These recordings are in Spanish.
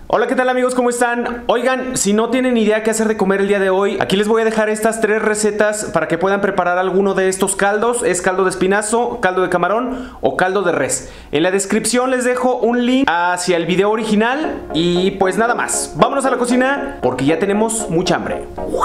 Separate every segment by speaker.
Speaker 1: Hola, ¿qué tal amigos? ¿Cómo están? Oigan, si no tienen idea qué hacer de comer el día de hoy, aquí les voy a dejar estas 3 recetas para que puedan preparar alguno de estos caldos. Es caldo de espinazo, caldo de camarón o caldo de res. En la descripción les dejo un link hacia el video original y pues nada más. Vámonos a la cocina porque ya tenemos mucha hambre.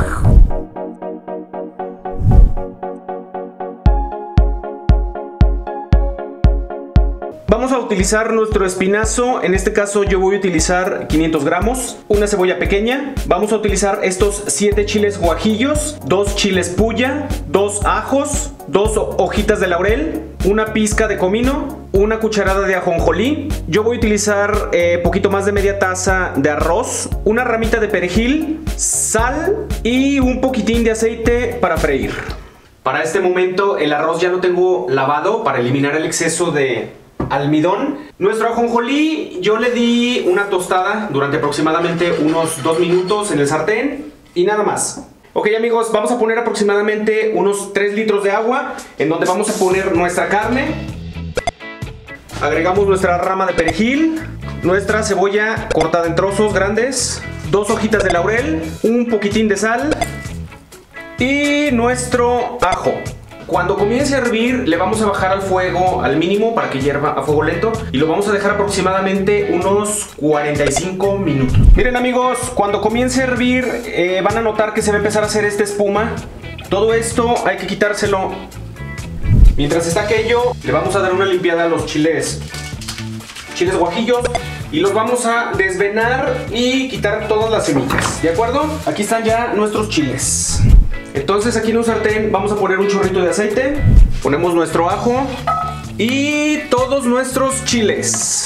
Speaker 1: Vamos a utilizar nuestro espinazo. En este caso yo voy a utilizar 500 gramos, una cebolla pequeña. Vamos a utilizar estos 7 chiles guajillos, 2 chiles puya, 2 ajos, 2 hojitas de laurel, una pizca de comino, una cucharada de ajonjolí. Yo voy a utilizar poquito más de media taza de arroz, una ramita de perejil, sal y un poquitín de aceite para freír. Para este momento el arroz ya lo tengo lavado para eliminar el exceso de almidón. Nuestro ajonjolí yo le di una tostada durante aproximadamente unos 2 minutos en el sartén y nada más. Ok amigos, vamos a poner aproximadamente unos 3 litros de agua en donde vamos a poner nuestra carne. Agregamos nuestra rama de perejil, nuestra cebolla cortada en trozos grandes, 2 hojitas de laurel, un poquitín de sal y nuestro ajo. Cuando comience a hervir le vamos a bajar al fuego al mínimo para que hierva a fuego lento y lo vamos a dejar aproximadamente unos 45 minutos. Miren amigos, cuando comience a hervir van a notar que se va a empezar a hacer esta espuma. Todo esto hay que quitárselo. Mientras está aquello, le vamos a dar una limpiada a los chiles guajillos y los vamos a desvenar y quitar todas las semillas, ¿de acuerdo? Aquí están ya nuestros chiles. Entonces aquí en un sartén vamos a poner un chorrito de aceite, ponemos nuestro ajo y todos nuestros chiles.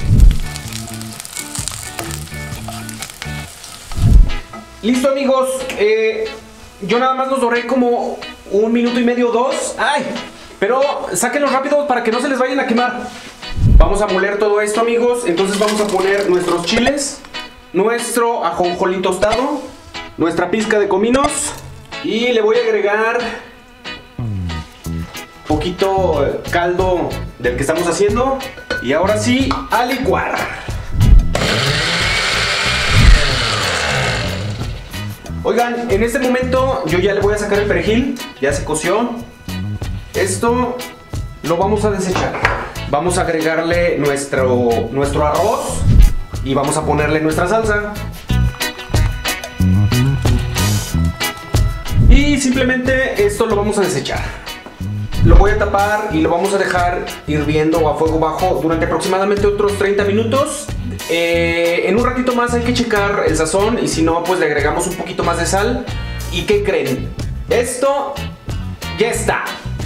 Speaker 1: Listo amigos, yo nada más los doré como 1 minuto y medio, 2. ¡Ay! Pero sáquenlos rápido para que no se les vayan a quemar. Vamos a moler todo esto amigos, entonces vamos a poner nuestros chiles, nuestro ajonjolí tostado, nuestra pizca de cominos. Y le voy a agregar poquito caldo del que estamos haciendo. Y ahora sí, a licuar. Oigan, en este momento yo ya le voy a sacar el perejil. Ya se coció. Esto lo vamos a desechar. Vamos a agregarle nuestro arroz. Y vamos a ponerle nuestra salsa. Y simplemente esto lo vamos a desechar. Lo voy a tapar y lo vamos a dejar hirviendo a fuego bajo durante aproximadamente otros 30 minutos. En un ratito más hay que checar el sazón y si no, pues le agregamos un poquito más de sal. ¿Y qué creen? Esto ya está.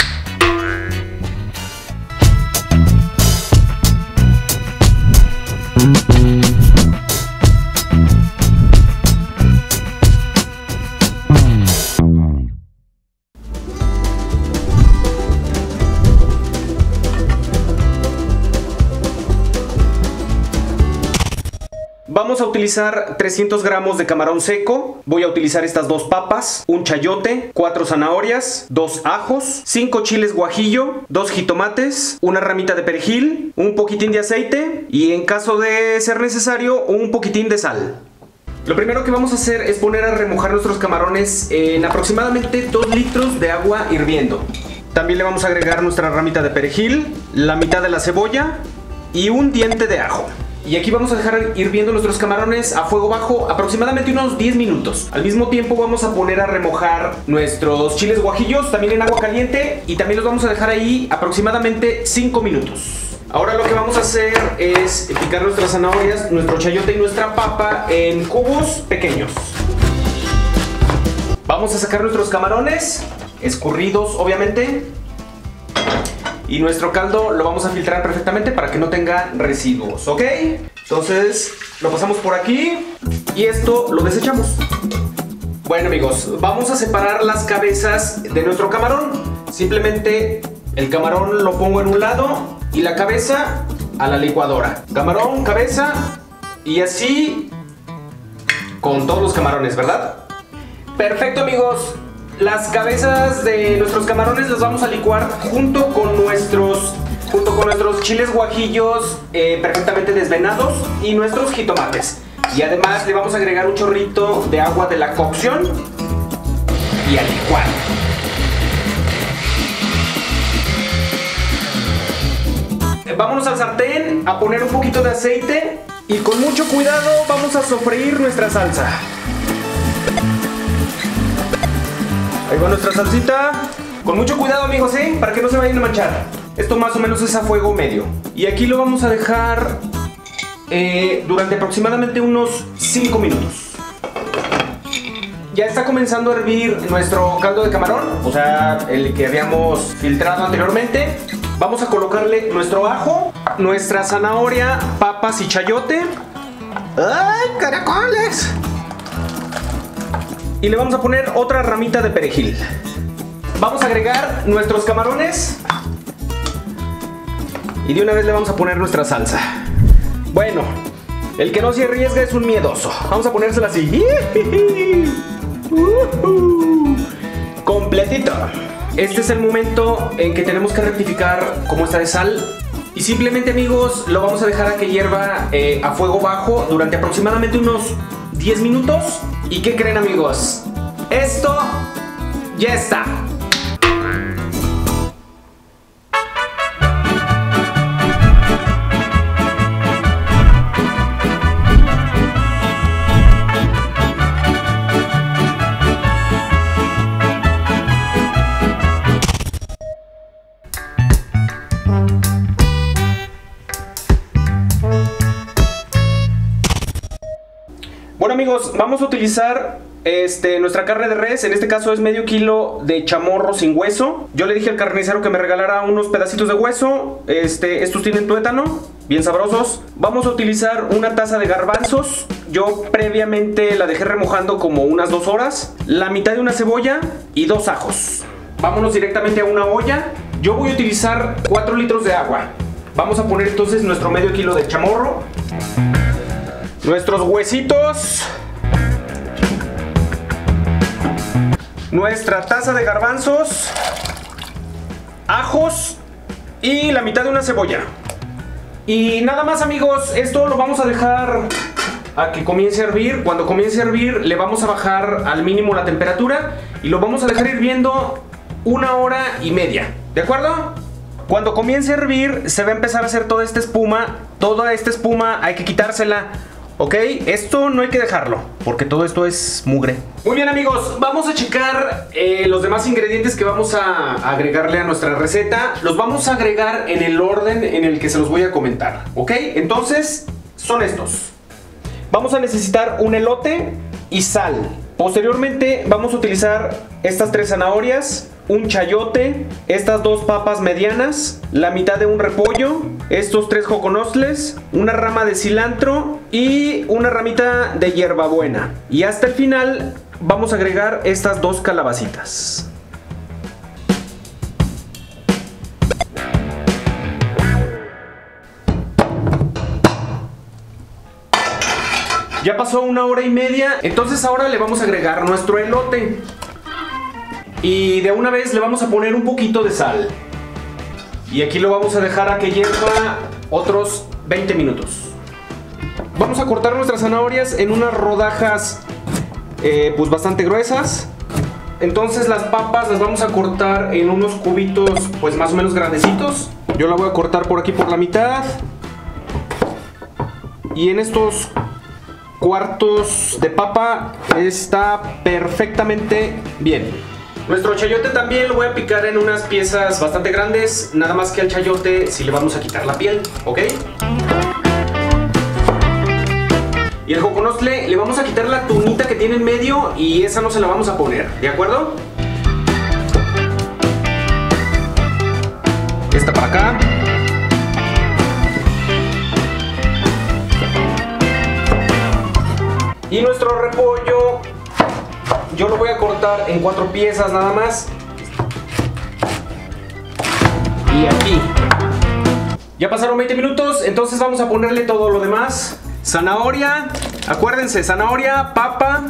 Speaker 1: Vamos a utilizar 300 gramos de camarón seco. Voy a utilizar estas 2 papas, un chayote, 4 zanahorias, 2 ajos, 5 chiles guajillo, 2 jitomates, una ramita de perejil, un poquitín de aceite y en caso de ser necesario un poquitín de sal. Lo primero que vamos a hacer es poner a remojar nuestros camarones en aproximadamente 2 litros de agua hirviendo. También le vamos a agregar nuestra ramita de perejil, la mitad de la cebolla y un diente de ajo. Y aquí vamos a dejar hirviendo nuestros camarones a fuego bajo aproximadamente unos 10 minutos. Al mismo tiempo vamos a poner a remojar nuestros chiles guajillos también en agua caliente y también los vamos a dejar ahí aproximadamente 5 minutos. Ahora lo que vamos a hacer es picar nuestras zanahorias, nuestro chayote y nuestra papa en cubos pequeños. Vamos a sacar nuestros camarones, escurridos obviamente. Y nuestro caldo lo vamos a filtrar perfectamente para que no tenga residuos, ¿ok? Entonces lo pasamos por aquí y esto lo desechamos. Bueno amigos, vamos a separar las cabezas de nuestro camarón. Simplemente el camarón lo pongo en un lado y la cabeza a la licuadora. Camarón, cabeza y así con todos los camarones, ¿verdad? Perfecto amigos. Las cabezas de nuestros camarones las vamos a licuar junto con nuestros chiles guajillos perfectamente desvenados y nuestros jitomates. Y además le vamos a agregar un chorrito de agua de la cocción y a licuar. Vámonos al sartén a poner un poquito de aceite y con mucho cuidado vamos a sofreír nuestra salsa. Ahí va nuestra salsita. Con mucho cuidado, amigos, para que no se vayan a manchar. Esto más o menos es a fuego medio. Y aquí lo vamos a dejar durante aproximadamente unos 5 minutos. Ya está comenzando a hervir nuestro caldo de camarón, o sea, el que habíamos filtrado anteriormente. Vamos a colocarle nuestro ajo, nuestra zanahoria, papas y chayote. ¡Ay, caracoles! Y le vamos a poner otra ramita de perejil. Vamos a agregar nuestros camarones. Y de una vez le vamos a poner nuestra salsa. Bueno, el que no se arriesga es un miedoso. Vamos a ponérsela así. Completito. Este es el momento en que tenemos que rectificar cómo está de sal. Y simplemente, amigos, lo vamos a dejar a que hierva a fuego bajo durante aproximadamente unos 10 minutos. ¿Y qué creen, amigos? Esto ya está. Bueno, amigos, vamos a utilizar nuestra carne de res. En este caso es medio kilo de chamorro sin hueso. Yo le dije al carnicero que me regalara unos pedacitos de hueso. Estos tienen tuétano, bien sabrosos. Vamos a utilizar una taza de garbanzos. Yo previamente la dejé remojando como unas 2 horas. La mitad de una cebolla y 2 ajos. Vámonos directamente a una olla. Yo voy a utilizar 4 litros de agua. Vamos a poner entonces nuestro medio kilo de chamorro, nuestros huesitos, nuestra taza de garbanzos, ajos y la mitad de una cebolla. Y nada más, amigos, esto lo vamos a dejar a que comience a hervir. Cuando comience a hervir le vamos a bajar al mínimo la temperatura y lo vamos a dejar hirviendo 1 hora y media. ¿De acuerdo? Cuando comience a hervir se va a empezar a hacer toda esta espuma. Toda esta espuma hay que quitársela. Ok, esto no hay que dejarlo porque todo esto es mugre. Muy bien, amigos, vamos a checar los demás ingredientes que vamos a agregarle a nuestra receta. Los vamos a agregar en el orden en el que se los voy a comentar. Ok, entonces son estos. Vamos a necesitar un elote y sal. Posteriormente vamos a utilizar estas 3 zanahorias, un chayote, estas 2 papas medianas, la mitad de un repollo, estos 3 joconosles, una rama de cilantro y una ramita de hierbabuena. Y hasta el final vamos a agregar estas 2 calabacitas. Ya pasó 1 hora y media, entonces ahora le vamos a agregar nuestro elote. Y de una vez le vamos a poner un poquito de sal. Y aquí lo vamos a dejar a que hierva otros 20 minutos. Vamos a cortar nuestras zanahorias en unas rodajas pues bastante gruesas. Entonces las papas las vamos a cortar en unos cubitos pues más o menos grandecitos. Yo la voy a cortar por aquí por la mitad. Y en estos cuartos de papa está perfectamente bien. Nuestro chayote también lo voy a picar en unas piezas bastante grandes. Nada más que al chayote sí le vamos a quitar la piel, ¿ok? Y el joconostle le vamos a quitar la tunita que tiene en medio y esa no se la vamos a poner, ¿de acuerdo? Esta para acá. Y nuestro repollo yo lo voy a cortar en 4 piezas nada más. Y aquí. Ya pasaron 20 minutos, entonces vamos a ponerle todo lo demás. Zanahoria, acuérdense, zanahoria, papa,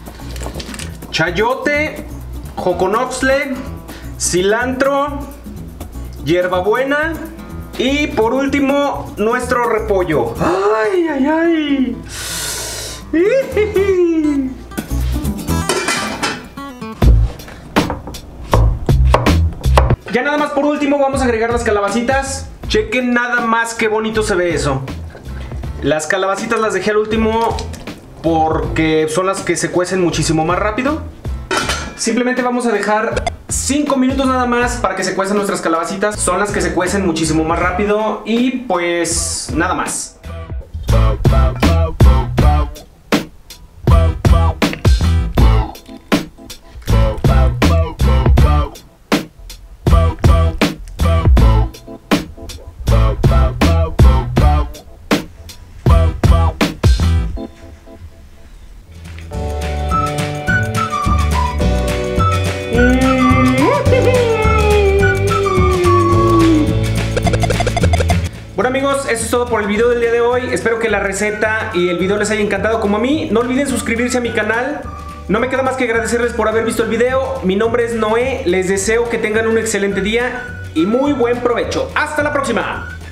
Speaker 1: chayote, joconostle, cilantro, hierbabuena y por último nuestro repollo. ¡Ay, ay, ay! último vamos a agregar las calabacitas. Chequen nada más qué bonito se ve eso. Las calabacitas las dejé al último porque son las que se cuecen muchísimo más rápido. Simplemente vamos a dejar 5 minutos nada más para que se cuezan nuestras calabacitas. Son las que se cuecen muchísimo más rápido. Y pues nada más. Bueno amigos, eso es todo por el video del día de hoy. Espero que la receta y el video les haya encantado como a mí. No olviden suscribirse a mi canal. No me queda más que agradecerles por haber visto el video. Mi nombre es Noé. Les deseo que tengan un excelente día y muy buen provecho. ¡Hasta la próxima!